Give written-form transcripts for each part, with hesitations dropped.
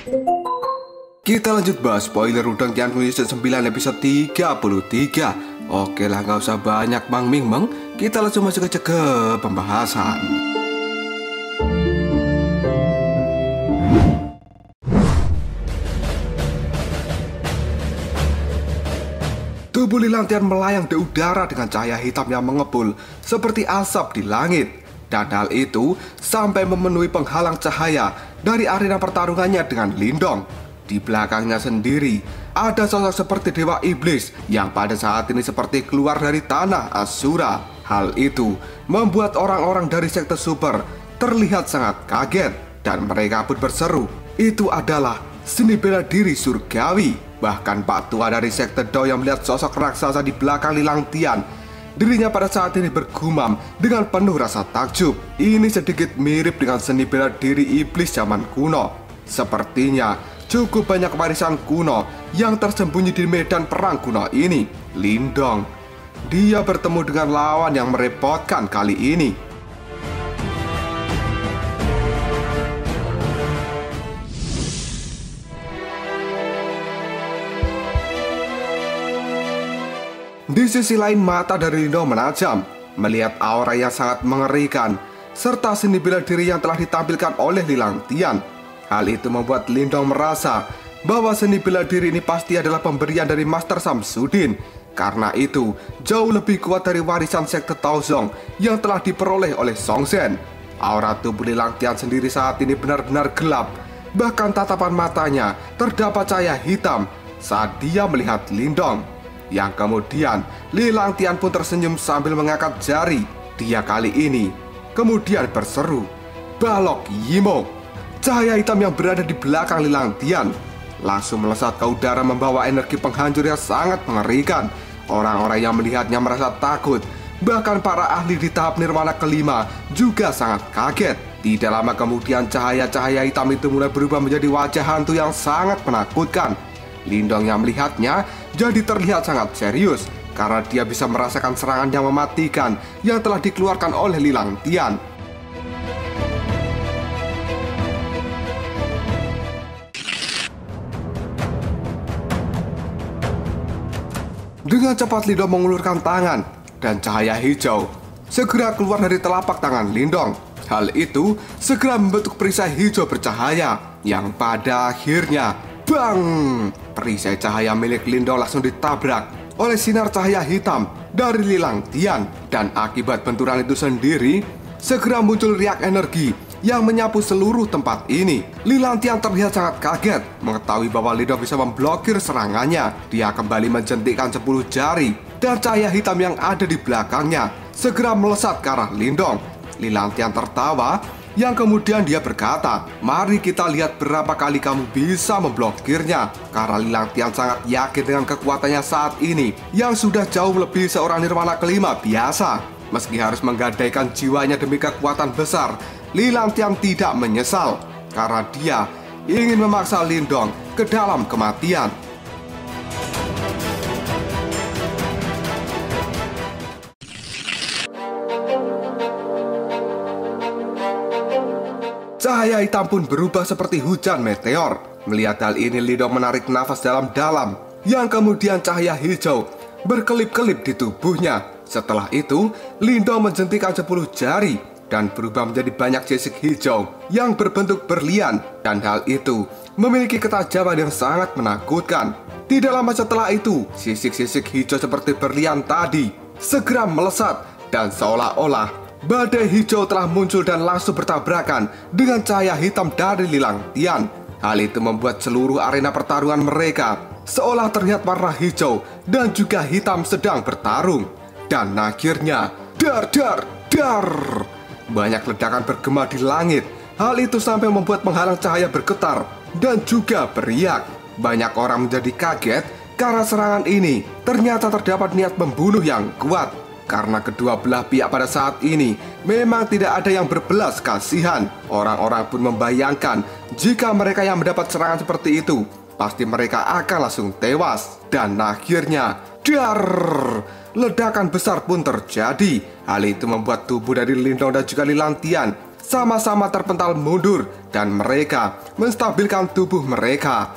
Kita lanjut bahas spoiler Udang Tianku season 9 episode 33. Oke lah, gak usah banyak Mang Ming Meng. Kita langsung masuk aja ke pembahasan. Tubuh Li Langtian melayang di udara dengan cahaya hitam yang mengepul seperti asap di langit. Dan hal itu sampai memenuhi penghalang cahaya dari arena pertarungannya dengan Lindong. Di belakangnya sendiri ada sosok seperti Dewa Iblis yang pada saat ini seperti keluar dari tanah Asura. Hal itu membuat orang-orang dari sekte super terlihat sangat kaget dan mereka pun berseru, itu adalah seni bela diri surgawi. Bahkan Pak Tua dari sekte Dao yang melihat sosok raksasa di belakang Li Langtian, dirinya pada saat ini bergumam dengan penuh rasa takjub. Ini sedikit mirip dengan seni bela diri iblis zaman kuno. Sepertinya cukup banyak warisan kuno yang tersembunyi di medan perang kuno ini. Lindong, dia bertemu dengan lawan yang merepotkan kali ini. Di sisi lain mata dari Lindong menajam, melihat aura yang sangat mengerikan, serta seni bela diri yang telah ditampilkan oleh Li Langtian. Hal itu membuat Lindong merasa bahwa seni bela diri ini pasti adalah pemberian dari Master Samsudin. Karena itu, jauh lebih kuat dari warisan sekte Taozong yang telah diperoleh oleh Song Zhen. Aura tubuh Li Langtian sendiri saat ini benar-benar gelap. Bahkan tatapan matanya terdapat cahaya hitam saat dia melihat Lindong. Yang kemudian Li Langtian pun tersenyum sambil mengangkat jari. Dia kali ini kemudian berseru, "Balok Yimo!" Cahaya hitam yang berada di belakang Li Langtian langsung melesat ke udara membawa energi penghancur yang sangat mengerikan. Orang-orang yang melihatnya merasa takut. Bahkan para ahli di tahap nirwana kelima juga sangat kaget. Tidak lama kemudian cahaya-cahaya hitam itu mulai berubah menjadi wajah hantu yang sangat menakutkan. Lindong yang melihatnya jadi terlihat sangat serius karena dia bisa merasakan serangan yang mematikan yang telah dikeluarkan oleh Li Langtian. Dengan cepat Lindong mengulurkan tangan dan cahaya hijau segera keluar dari telapak tangan Lindong. Hal itu segera membentuk perisai hijau bercahaya yang pada akhirnya bang! Perisai cahaya milik Lindong langsung ditabrak oleh sinar cahaya hitam dari Li Langtian. Dan akibat benturan itu sendiri, segera muncul riak energi yang menyapu seluruh tempat ini. Li Langtian terlihat sangat kaget mengetahui bahwa Lindong bisa memblokir serangannya. Dia kembali menjentikkan 10 jari dan cahaya hitam yang ada di belakangnya segera melesat ke arah Lindong. Li Langtian tertawa yang kemudian dia berkata, "Mari kita lihat berapa kali kamu bisa memblokirnya." Karena Li Langtian sangat yakin dengan kekuatannya saat ini yang sudah jauh lebih seorang nirwana kelima biasa. Meski harus menggadaikan jiwanya demi kekuatan besar, Li Langtian tidak menyesal karena dia ingin memaksa Lindong ke dalam kematian. Cahaya hitam pun berubah seperti hujan meteor. Melihat hal ini, Lindong menarik nafas dalam-dalam, yang kemudian cahaya hijau berkelip-kelip di tubuhnya. Setelah itu, Lindong menjentikan 10 jari dan berubah menjadi banyak sisik hijau yang berbentuk berlian. Dan hal itu memiliki ketajaman yang sangat menakutkan. Tidak lama setelah itu, sisik-sisik hijau seperti berlian tadi segera melesat dan seolah-olah badai hijau telah muncul dan langsung bertabrakan dengan cahaya hitam dari Li Langtian. Hal itu membuat seluruh arena pertarungan mereka seolah terlihat warna hijau dan juga hitam sedang bertarung. Dan akhirnya, dar dar dar, banyak ledakan bergema di langit. Hal itu sampai membuat penghalang cahaya bergetar dan juga beriak. Banyak orang menjadi kaget karena serangan ini ternyata terdapat niat membunuh yang kuat. Karena kedua belah pihak pada saat ini memang tidak ada yang berbelas kasihan. Orang-orang pun membayangkan jika mereka yang mendapat serangan seperti itu, pasti mereka akan langsung tewas. Dan akhirnya, dar, ledakan besar pun terjadi. Hal itu membuat tubuh dari Lindong dan juga Li Langtian sama-sama terpental mundur dan mereka menstabilkan tubuh mereka.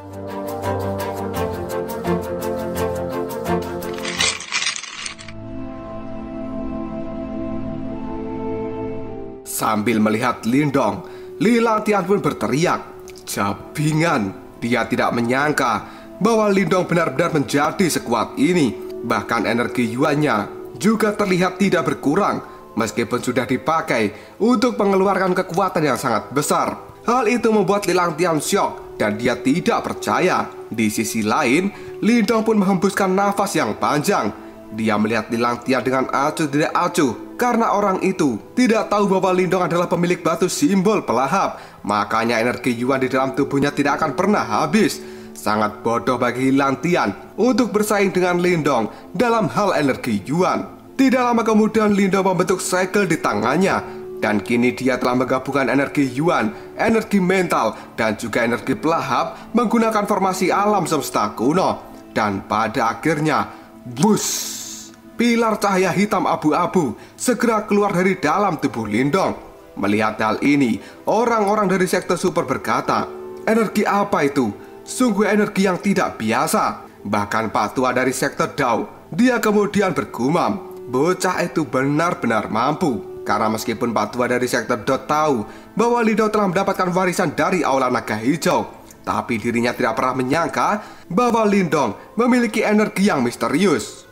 Sambil melihat Lindong, Li Langtian pun berteriak, "Jabingan!" Dia tidak menyangka bahwa Lindong benar-benar menjadi sekuat ini. Bahkan energi yuannya juga terlihat tidak berkurang, meskipun sudah dipakai untuk mengeluarkan kekuatan yang sangat besar. Hal itu membuat Li Langtian syok dan dia tidak percaya. Di sisi lain, Lindong pun menghembuskan nafas yang panjang. Dia melihat Li Langtian dengan acuh tidak acuh, karena orang itu tidak tahu bahwa Lindong adalah pemilik batu simbol pelahap. Makanya energi yuan di dalam tubuhnya tidak akan pernah habis. Sangat bodoh bagi Li Langtian untuk bersaing dengan Lindong dalam hal energi yuan. Tidak lama kemudian Lindong membentuk segel di tangannya, dan kini dia telah menggabungkan energi yuan, energi mental, dan juga energi pelahap menggunakan formasi alam semesta kuno. Dan pada akhirnya, bus! Pilar cahaya hitam abu-abu segera keluar dari dalam tubuh Lindong. Melihat hal ini, orang-orang dari sekte super berkata, "Energi apa itu? Sungguh energi yang tidak biasa." Bahkan Pak Tua dari sekte Dao, dia kemudian bergumam, bocah itu benar-benar mampu. Karena meskipun Pak Tua dari sekte Dao tahu bahwa Lindong telah mendapatkan warisan dari Aula Naga Hijau, tapi dirinya tidak pernah menyangka bahwa Lindong memiliki energi yang misterius.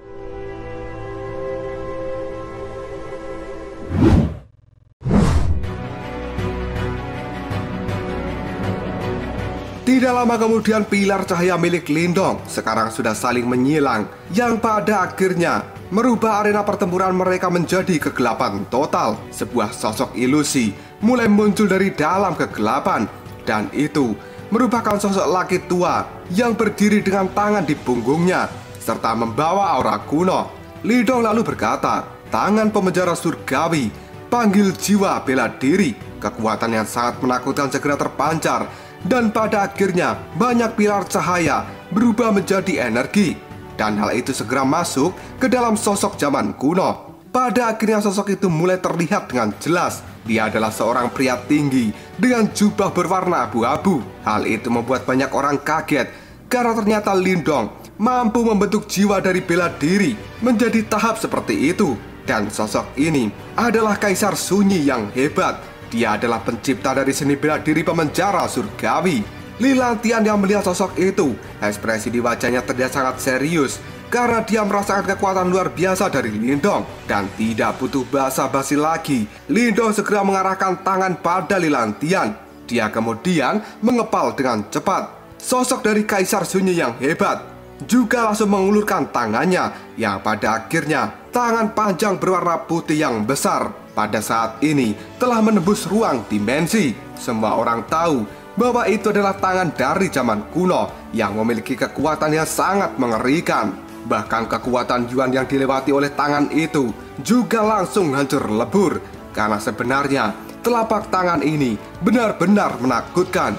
Tidak lama kemudian pilar cahaya milik Lindong sekarang sudah saling menyilang, yang pada akhirnya merubah arena pertempuran mereka menjadi kegelapan total. Sebuah sosok ilusi mulai muncul dari dalam kegelapan, dan itu merupakan sosok laki tua yang berdiri dengan tangan di punggungnya serta membawa aura kuno. Lindong lalu berkata, "Tangan pemenjara surgawi, panggil jiwa bela diri." Kekuatan yang sangat menakutkan segera terpancar, dan pada akhirnya banyak pilar cahaya berubah menjadi energi. Dan hal itu segera masuk ke dalam sosok zaman kuno. Pada akhirnya sosok itu mulai terlihat dengan jelas. Dia adalah seorang pria tinggi dengan jubah berwarna abu-abu. Hal itu membuat banyak orang kaget, karena ternyata Lindong mampu membentuk jiwa dari bela diri menjadi tahap seperti itu. Dan sosok ini adalah Kaisar Sunyi yang hebat. Dia adalah pencipta dari seni bela diri pemenjara surgawi. Li Langtian yang melihat sosok itu, ekspresi di wajahnya terlihat sangat serius karena dia merasakan kekuatan luar biasa dari Lindong. Dan tidak butuh basa-basi lagi, Lindong segera mengarahkan tangan pada Li Langtian. Dia kemudian mengepal dengan cepat. Sosok dari Kaisar Sunyi yang hebat juga langsung mengulurkan tangannya, yang pada akhirnya tangan panjang berwarna putih yang besar pada saat ini telah menembus ruang dimensi. Semua orang tahu bahwa itu adalah tangan dari zaman kuno yang memiliki kekuatan yang sangat mengerikan. Bahkan kekuatan yuan yang dilewati oleh tangan itu juga langsung hancur lebur, karena sebenarnya telapak tangan ini benar-benar menakutkan.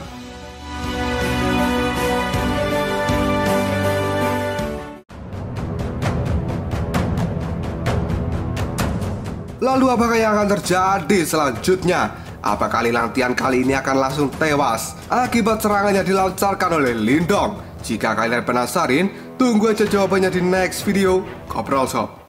Lalu apakah yang akan terjadi selanjutnya? Apakah Li Langtian kali ini akan langsung tewas akibat serangannya dilancarkan oleh Lindong? Jika kalian penasaran, tunggu aja jawabannya di next video. Ngobrol sob.